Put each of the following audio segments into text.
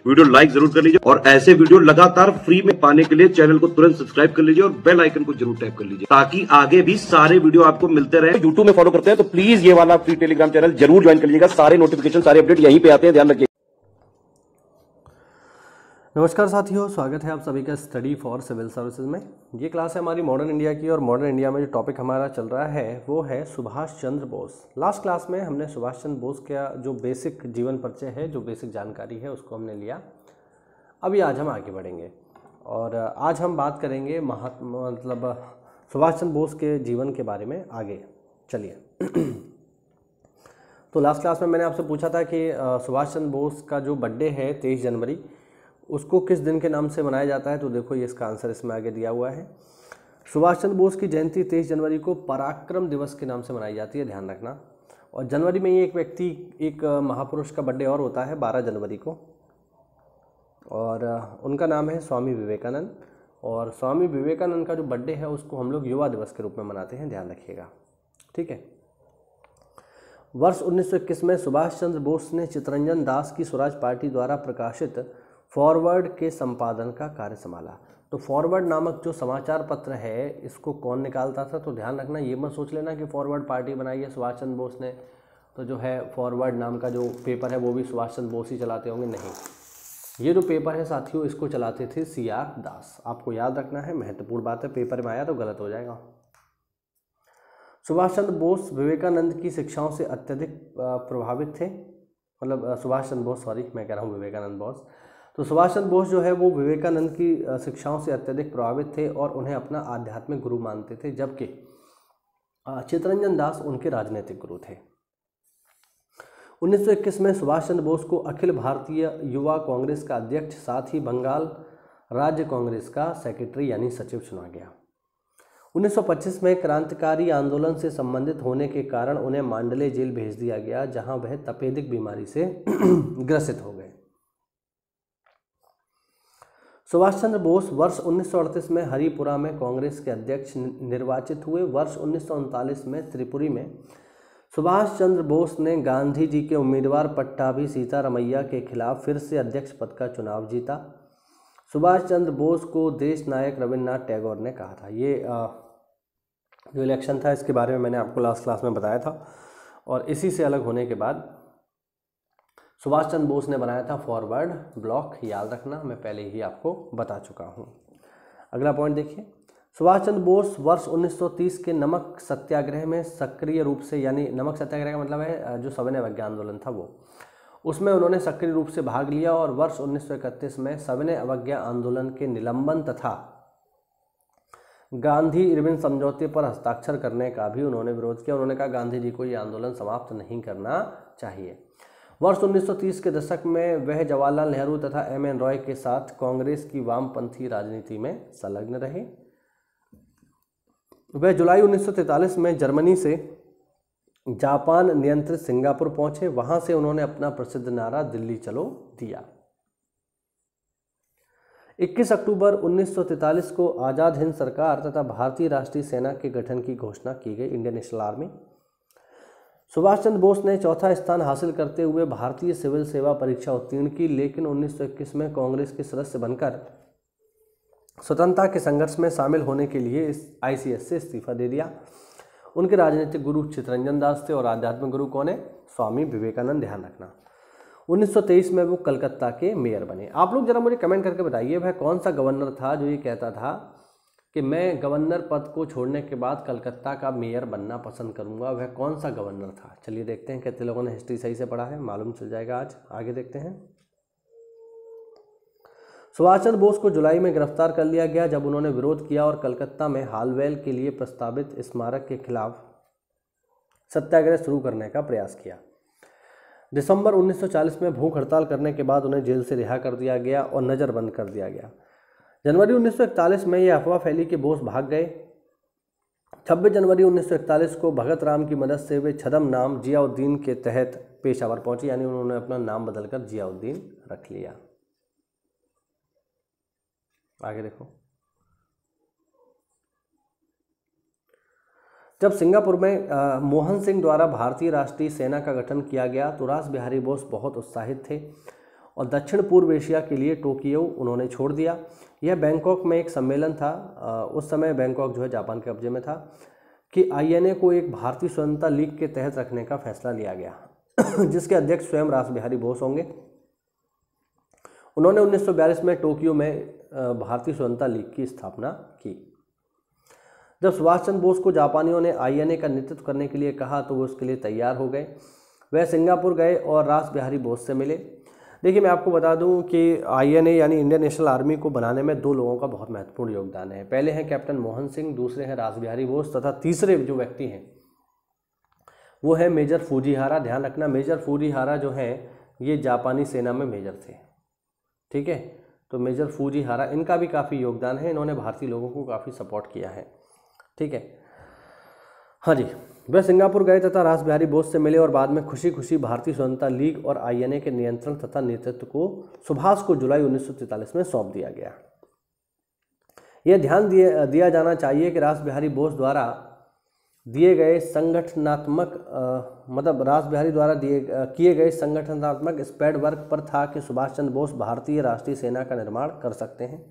Video like जरूर कर लीजिए और ऐसे वीडियो लगातार फ्री में पाने के लिए चैनल को तुरंत सब्सक्राइब कर लीजिए और बेल आइकन को जरूर टैप कर लीजिए ताकि आगे भी सारे वीडियो आपको मिलते रहे। यूट्यूब में फॉलो करते हैं तो प्लीज ये वाला फ्री टेलीग्राम चैनल जरूर ज्वाइन कर लीजिएगा। सारे नोटिफिकेशन सारे अपडेट यहीं पे आते हैं, ध्यान रखिए। नमस्कार साथियों, स्वागत है आप सभी का स्टडी फॉर सिविल सर्विसेज में। ये क्लास है हमारी मॉडर्न इंडिया की और मॉडर्न इंडिया में जो टॉपिक हमारा चल रहा है वो है सुभाष चंद्र बोस। लास्ट क्लास में हमने सुभाष चंद्र बोस का जो बेसिक जीवन परिचय है, जो बेसिक जानकारी है, उसको हमने लिया। अभी आज हम आगे बढ़ेंगे और आज हम बात करेंगे सुभाष चंद्र बोस के जीवन के बारे में। आगे चलिए। तो लास्ट क्लास में मैंने आपसे पूछा था कि सुभाष चंद्र बोस का जो बर्थडे है 23 जनवरी, उसको किस दिन के नाम से मनाया जाता है। तो देखो ये इसका आंसर इसमें आगे दिया हुआ है। सुभाष चंद्र बोस की जयंती 23 जनवरी को पराक्रम दिवस के नाम से मनाई जाती है, ध्यान रखना। और जनवरी में ही एक महापुरुष का बर्थडे और होता है 12 जनवरी को, और उनका नाम है स्वामी विवेकानंद। और स्वामी विवेकानंद का जो बर्थडे है उसको हम लोग युवा दिवस के रूप में मनाते हैं, ध्यान रखिएगा, ठीक है। वर्ष 1921 में सुभाष चंद्र बोस ने चित्तरंजन दास की स्वराज पार्टी द्वारा प्रकाशित फॉरवर्ड के संपादन का कार्य संभाला। तो फॉरवर्ड नामक जो समाचार पत्र है, इसको कौन निकालता था? तो ध्यान रखना, ये मत सोच लेना कि फॉरवर्ड पार्टी बनाई है सुभाष चंद्र बोस ने, तो जो है फॉरवर्ड नाम का जो पेपर है वो भी सुभाष चंद्र बोस ही चलाते होंगे। नहीं, ये जो पेपर है साथियों, इसको चलाते थे CR दास। आपको याद रखना है, महत्वपूर्ण बात है, पेपर में आया तो गलत हो जाएगा। सुभाष चंद्र बोस विवेकानंद की शिक्षाओं से अत्यधिक प्रभावित थे, सुभाष चंद्र बोस, सॉरी मैं कह रहा हूँ विवेकानंद बोस। तो सुभाष चंद्र बोस जो है वो विवेकानंद की शिक्षाओं से अत्यधिक प्रभावित थे और उन्हें अपना आध्यात्मिक गुरु मानते थे, जबकि चित्तरंजन दास उनके राजनीतिक गुरु थे। 1921 में सुभाष चंद्र बोस को अखिल भारतीय युवा कांग्रेस का अध्यक्ष, साथ ही बंगाल राज्य कांग्रेस का सेक्रेटरी यानी सचिव चुना गया। 1925 में क्रांतिकारी आंदोलन से संबंधित होने के कारण उन्हें मांडले जेल भेज दिया गया, जहां वह तपेदिक बीमारी से ग्रसित हो गए। सुभाष चंद्र बोस वर्ष 1938 में हरिपुरा में कांग्रेस के अध्यक्ष निर्वाचित हुए। वर्ष 1939 में त्रिपुरी में सुभाष चंद्र बोस ने गांधी जी के उम्मीदवार पट्टाभी सीतारमैया के खिलाफ फिर से अध्यक्ष पद का चुनाव जीता। सुभाष चंद्र बोस को देश नायक रविन्द्रनाथ टैगोर ने कहा था। ये जो इलेक्शन था इसके बारे में मैंने आपको लास्ट क्लास में बताया था, और इसी से अलग होने के बाद सुभाष चंद्र बोस ने बनाया था फॉरवर्ड ब्लॉक, याद रखना, मैं पहले ही आपको बता चुका हूँ। अगला पॉइंट देखिए। सुभाष चंद्र बोस वर्ष 1930 के नमक सत्याग्रह में सक्रिय रूप से, यानी नमक सत्याग्रह का मतलब है जो सविनय अवज्ञा आंदोलन था वो, उसमें उन्होंने सक्रिय रूप से भाग लिया। और वर्ष 1931 में सविनय अवज्ञा आंदोलन के निलंबन तथा गांधी इरविन समझौते पर हस्ताक्षर करने का भी उन्होंने विरोध किया। उन्होंने कहा गांधी जी को ये आंदोलन समाप्त नहीं करना चाहिए। वर्ष 1930 के दशक में वह जवाहरलाल नेहरू तथा MN रॉय के साथ कांग्रेस की वामपंथी राजनीति में संलग्न रहे। वह जुलाई 1943 में जर्मनी से जापान नियंत्रित सिंगापुर पहुंचे। वहां से उन्होंने अपना प्रसिद्ध नारा दिल्ली चलो दिया। 21 अक्टूबर 1943 को आजाद हिंद सरकार तथा भारतीय राष्ट्रीय सेना के गठन की घोषणा की गई, Indian National Army. Subhash Chandra Bose ने चौथा स्थान हासिल करते हुए भारतीय सिविल सेवा परीक्षा उत्तीर्ण की, लेकिन 1921 में कांग्रेस के सदस्य बनकर स्वतंत्रता के संघर्ष में शामिल होने के लिए इस ICS से इस्तीफा दे दिया। उनके राजनीतिक गुरु चित्तरंजन दास थे और आध्यात्मिक गुरु कौन है? स्वामी विवेकानंद, ध्यान रखना। 1923 में वो कलकत्ता के मेयर बने। आप लोग जरा मुझे कमेंट करके बताइए, वह कौन सा गवर्नर था जो ये कहता था कि मैं गवर्नर पद को छोड़ने के बाद कलकत्ता का मेयर बनना पसंद करूंगा? वह कौन सा गवर्नर था? चलिए देखते हैं कितने लोगों ने हिस्ट्री सही से पढ़ा है, मालूम चल जाएगा आज। आगे देखते हैं। सुभाष चंद्र बोस को जुलाई में गिरफ्तार कर लिया गया जब उन्होंने विरोध किया और कलकत्ता में हालवेल के लिए प्रस्तावित स्मारक के खिलाफ सत्याग्रह शुरू करने का प्रयास किया। दिसंबर 1940 में भूख हड़ताल करने के बाद उन्हें जेल से रिहा कर दिया गया और नज़रबंद कर दिया गया। जनवरी 1941 में यह अफवाह फैली कि बोस भाग गए। 26 जनवरी 1941 को भगत राम की मदद से वे छद्म नाम जियाउद्दीन के तहत पेशावर पहुंचे, यानी उन्होंने अपना नाम बदलकर जियाउद्दीन रख लिया। आगे देखो। जब सिंगापुर में मोहन सिंह द्वारा भारतीय राष्ट्रीय सेना का गठन किया गया तो रास बिहारी बोस बहुत उत्साहित थे। और दक्षिण पूर्व एशिया के लिए टोक्यो उन्होंने छोड़ दिया। यह बैंकॉक में एक सम्मेलन था, उस समय बैंकॉक जो है जापान के कब्जे में था, कि आईएनए को एक भारतीय स्वतंत्रता लीग के तहत रखने का फैसला लिया गया जिसके अध्यक्ष स्वयं रासबिहारी बोस होंगे। उन्होंने 1942 में टोक्यो में भारतीय स्वतंत्रता लीग की स्थापना की। जब सुभाष चंद्र बोस को जापानियों ने आईएनए का नेतृत्व करने के लिए कहा तो वो उसके लिए तैयार हो गए। वह सिंगापुर गए और रासबिहारी बोस से मिले। देखिए, मैं आपको बता दूं कि आईएनए यानी इंडियन नेशनल आर्मी को बनाने में दो लोगों का बहुत महत्वपूर्ण योगदान है। पहले हैं कैप्टन मोहन सिंह, दूसरे हैं रासबिहारी बोस, तथा तीसरे जो व्यक्ति हैं वो है मेजर फूजीहारा। ध्यान रखना, मेजर फूजीहारा जो है ये जापानी सेना में मेजर थे। ठीक है, तो मेजर फूजीहारा, इनका भी काफ़ी योगदान है, इन्होंने भारतीय लोगों को काफ़ी सपोर्ट किया है। ठीक है, हाँ जी। वह सिंगापुर गए तथा रासबिहारी बोस से मिले और बाद में खुशी खुशी भारतीय स्वतंत्रता लीग और आईएनए के नियंत्रण तथा नेतृत्व को सुभाष को जुलाई 1943 में सौंप दिया गया। यह ध्यान दिया जाना चाहिए कि रासबिहारी बोस द्वारा दिए गए संगठनात्मक रासबिहारी द्वारा किए गए संगठनात्मक स्पेड वर्क पर था कि सुभाष चंद्र बोस भारतीय राष्ट्रीय सेना का निर्माण कर सकते हैं।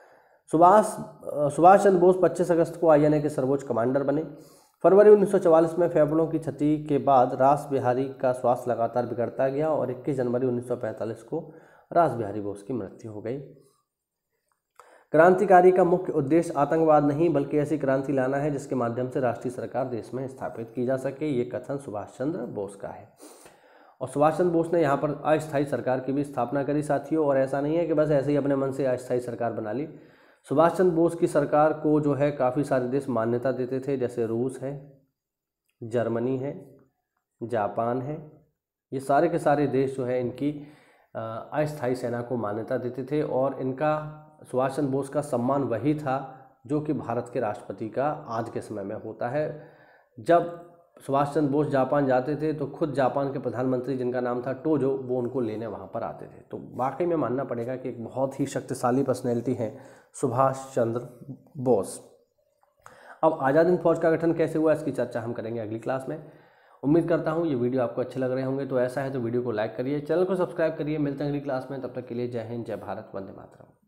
सुभाष चंद्र बोस 25 अगस्त को आईएनए के सर्वोच्च कमांडर बने। फरवरी 1944 में फेफड़ों की क्षति के बाद रासबिहारी का स्वास्थ्य लगातार बिगड़ता गया और 21 जनवरी 1945 को रासबिहारी बोस की मृत्यु हो गई। क्रांतिकारी का मुख्य उद्देश्य आतंकवाद नहीं बल्कि ऐसी क्रांति लाना है जिसके माध्यम से राष्ट्रीय सरकार देश में स्थापित की जा सके, ये कथन सुभाष चंद्र बोस का है। और सुभाष चंद्र बोस ने यहाँ पर अस्थायी सरकार की भी स्थापना करी साथियों। और ऐसा नहीं है कि बस ऐसे ही अपने मन से अस्थायी सरकार बना ली। सुभाष चंद्र बोस की सरकार को जो है काफ़ी सारे देश मान्यता देते थे, जैसे रूस है, जर्मनी है, जापान है। ये सारे के सारे देश जो है इनकी अस्थायी सेना को मान्यता देते थे और इनका सुभाष चंद्र बोस का सम्मान वही था जो कि भारत के राष्ट्रपति का आज के समय में होता है। जब सुभाष चंद्र बोस जापान जाते थे तो खुद जापान के प्रधानमंत्री जिनका नाम था टोजो, वो उनको लेने वहाँ पर आते थे। तो वाकई में मानना पड़ेगा कि एक बहुत ही शक्तिशाली पर्सनैलिटी है सुभाष चंद्र बोस। अब आज़ाद हिंद फौज का गठन कैसे हुआ इसकी चर्चा हम करेंगे अगली क्लास में। उम्मीद करता हूँ ये वीडियो आपको अच्छे लग रहे होंगे। तो ऐसा है तो वीडियो को लाइक करिए, चैनल को सब्सक्राइब करिए। मिलते हैं अगली क्लास में, तब तक के लिए जय हिंद, जय भारत, वंदे मातरम।